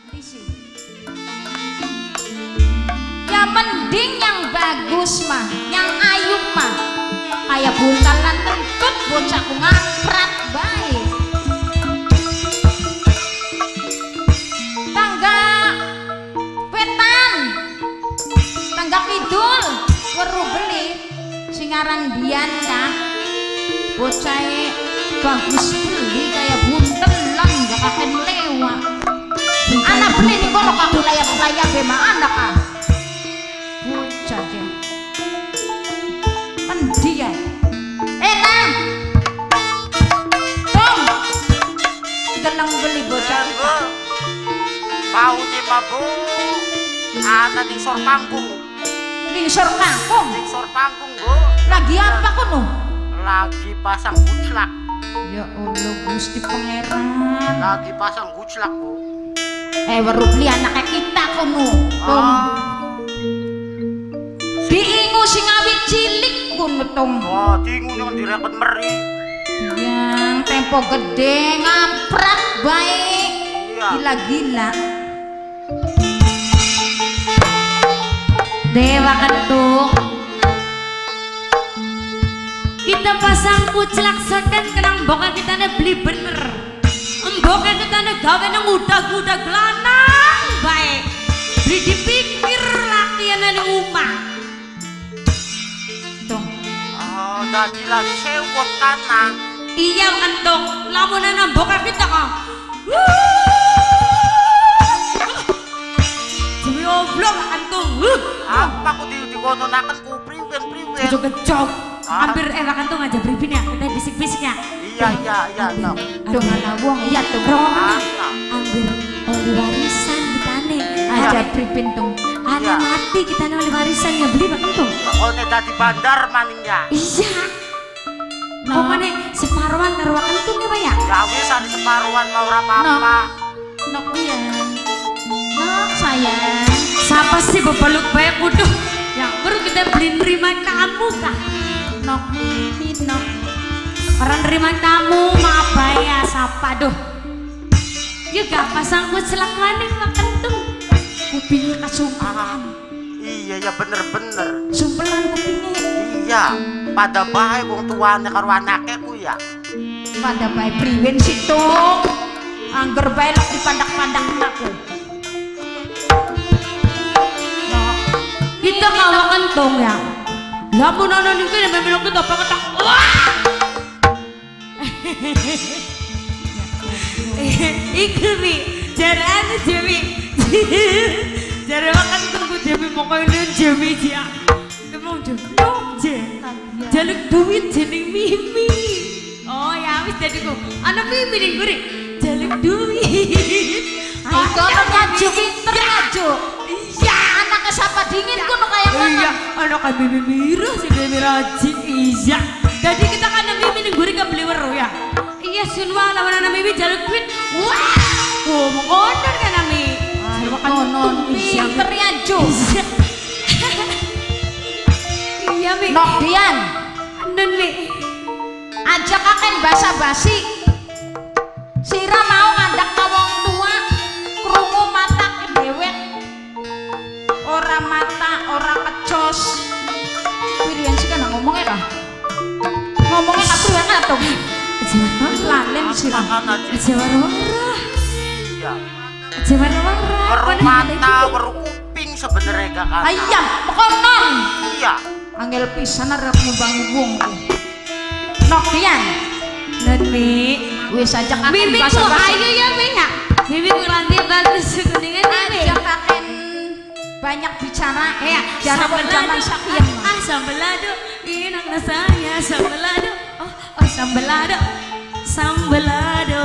isi. Ya mending yang bagus mah, yang ayub mah. Kayak buntalan tentut bocahku ngaprat baik. Tangga wetan, tangga kidul, weru beli singaran Dian kah. Bocah bagus beli kayak buntelan gak akan lewat. Anak beli nih kono kamu layak bema anak ah. Bocah je. Pendian. Nang. Tom. Geleng beli bocah. Mau nih Bu. Ada di sor panggung. Di sor panggung. Di sor panggung Bu. Lagi apa kono? Lagi pasang guclak. Ya Allah Gusti Pangeran. Lagi pasang guclak Bu. Baru beli anaknya kita kono. Diingu sing awit cilik kono Tom. Wah, diingu yang direket meri. Yang tempo gede ngaprak baik. Iya. Gila-gila. Dewa Kentung. Kita pasang kuclak seken kenang boka kita beli bener. Boka kita gawe nang udah gelanang baik. Beli dipikir latihan di rumah. Tung. Oh, jadi lagi sewot tanah. Iya Kentung, lamunan nang boka kita kah. Demi oblong Kentung. Apa aku dikononaken ku priwen. Kecok. Hampir enak Kentung aja beripin ya, kita bisik-bisik ya. Iya, no. Dengan awong iya tuh. Ambil oli warisan kita nih. Aja pripin Tung. Anak mati kita nih oli warisan ya beli Pak Kentung. Pokoknya tadi bandar maning ya. Iya. Pokoknya separuhan karo Kentung ya Pak ya. Ya wis ada separuhan mau apa-apa. Nok Dian. Nok sayang. Siapa sih bepeluk baik udah yang baru kita beli nerima kamu kah? Nok Nok. Orang nerima kamu maaf ya siapa duh. Ya gak pasang kuclak maning Pak Kentung. Kupingnya kasumpelan. Iya ya bener. Sumpelan kupingnya. Iya, pada bae wong tuane karo anake ku ya. Pada bae priwen sih Tung. Angger bae lek dipandak-pandak aku. Kita kawa Kentung ya. Lamun ana niku nek memang kita paketak. Wah! Iku mi, jarane Dewi. Jare makan tunggu Dewi pokoknya Dewi dia. Kemong je. Jaluk duit jeneng Mimi. Oh ya wis dadiku. Ana Mimi ning guri. Jaluk duit. Ayo kono ngaju pinter ngaju. Iya, Anaknya siapa dingin kono kayak mana? iya, anak kan Mimi Mira si Dewi Raji. Iya. Jadi kita kan Mimi ning guri gak beli weruh ya. Iya sunwa lawan anak Mimi jaluk duit. Wah. Oh, mengondor kan Mimi. Konon pinter ngaju. Iya Mi. Nok Dian. Nun Mi. Ajak akan basa-basi. Sira mau ngadak ka wong tua krungu mata kedewek. Ora mata, ora kecos. Pirian sih kan ngomongnya kah? Ngomongnya ka priwen ato? Lalen sira. Jawara-wara. Iya. Jawara-wara. Weru mata, weru kuping sebenarnya gak kan. Ayam, konon. Iya. Angel pisan arep nyumbang wong. Nok Dian. Nun Mi. Wis ajak akan Mimi ku basa-basi. ayo ya Mi ya. Mimi ku lantai bagus kuningan Mi. Ajak akan banyak bicara. Ya, Jangan zaman sakian. sambelado, inang rasanya sambelado. Oh sambelado, sambelado.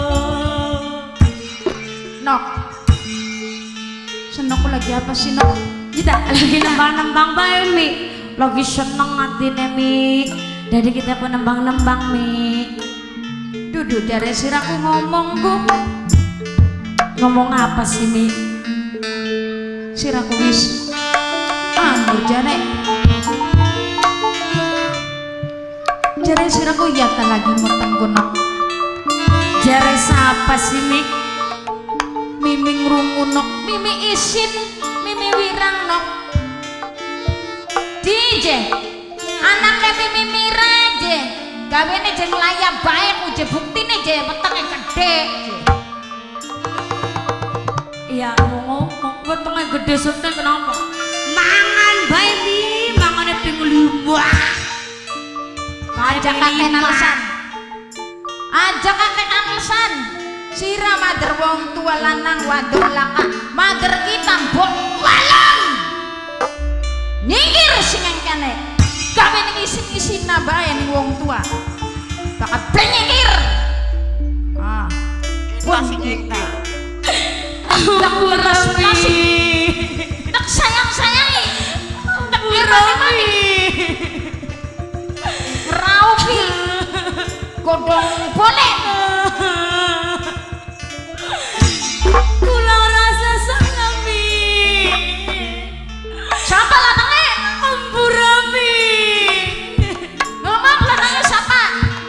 Nok. Senok lagi apa sih Nok? Kita lagi nembang-nembang bae Mi. Lagi seneng atine Mi. Jadi kita pun nembang-nembang Mi. Duduk dari siraku ngomong Bu. Ngomong apa sih Mi? Siraku wis jare. Jare siraku ya ta lagi muteng Nok. Jare siapa sih Mi? mimi ngrungunok, mimi isin, mimi wirang nok. DJ, anaknya mimi mira je, gawene je layak baik, uje buktine je, wetenge gede. Iya, ngomong, wetenge gede sute kenapa? Mangan bae di, mangane ping 5. Ajak kakek alasan. Ajak kakek alasan. Sira mader wong tua lanang wadon laka. Mader kita mbok walang. Nyingkir sing kene. Gawe ning isin-isina bae ning wong tua. Bakal nyingkir. Ah. Kita sing nyingkir. Tak sayang-sayangi. Tak Rami. Raupi. Godong boleh. Kula rasa salami. Siapa lanangnya? Ambu Rami. Ngomong lanangnya siapa?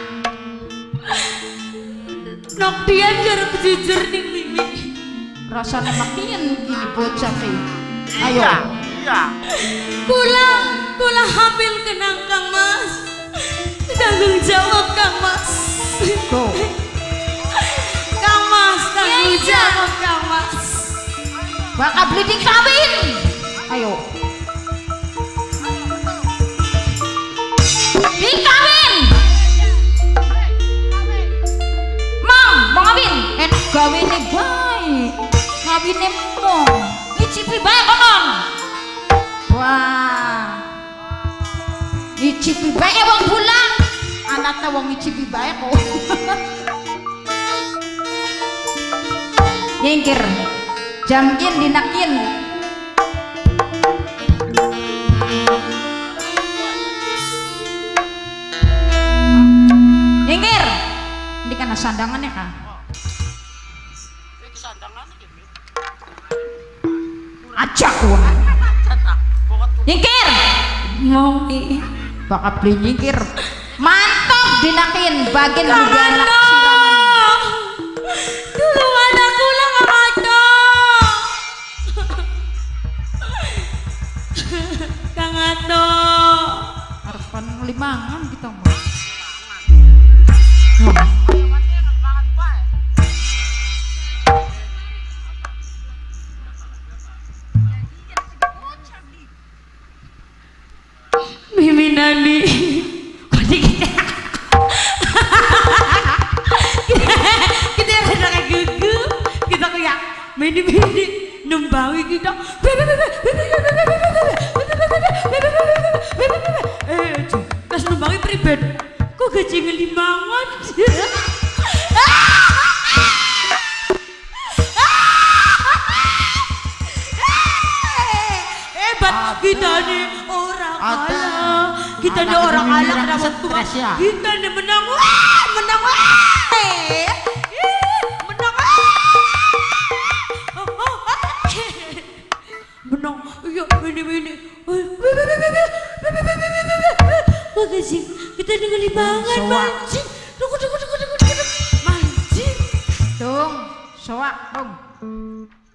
Nok dian jarang jujur ning Mimi. Rasanya makin gini bocah sih. Ayo. Iya. Kula hamil kenang Kang Mas. Tanggung jawab Kang Mas. Tuh. Kang Mas, tanggung Iya. jawab Kang Mas. Bakal beli dikawin. Ayo. Dikawin. Mam, mau ngawin? Gawinnya baik. Ngawinnya mong. Ngicipi baik konon. Wah. Ngicipi baik wong bulan. Anaknya wong ngicipi baik kok. Nyingkir. Jamkin dinakin. Nyingkir. Ini kan sandangannya kan. Iki sandangan iki. Ajak uang. Cetak. Pokok Nyingkir. Mau nih. Bakal beli nyingkir. Mantap dinakin bagian Kang budaya Ato. siraman. Tulungan aku lah Kang Ato. Kang Ato. Harapan limangan kita mau. Mimi Nani. Kok kita rada kayak gugup. Kita kayak mini nembawi kita. Pas nembawi pribadi. Kok gaji ngelimangan? Hebat kita nih orang ala. Kita nih orang ala kenapa tua? Kita nih menang. Menang. Menang. Menang. Iya, ini. Makasih. Kita nih ngelimangan mancing. Tunggu. Mancing. Tung, soak, tung.